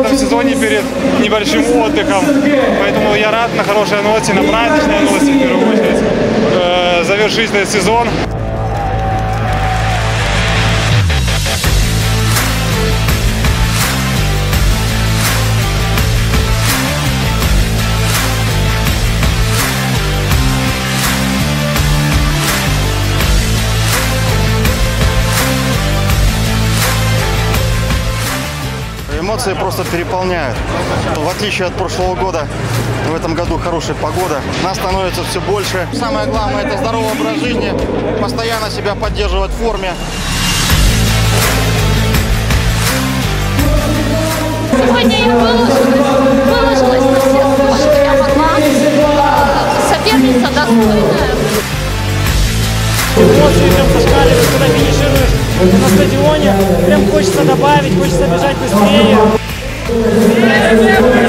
этом сезоне перед небольшим отдыхом. Поэтому я рад на хорошей ноте, на праздничной ноте, в первую очередь, завершить этот сезон. Эмоции просто переполняют. В отличие от прошлого года, в этом году хорошая погода. Нас становится все больше. Самое главное – это здоровый образ жизни, постоянно себя поддерживать в форме. Сегодня я выложилась на все 100, что я могла. Соперница достойная. Эмоции прям зашкаливают, когда финишируешь на стадионе. Прям хочется добавить, хочется бежать быстрее.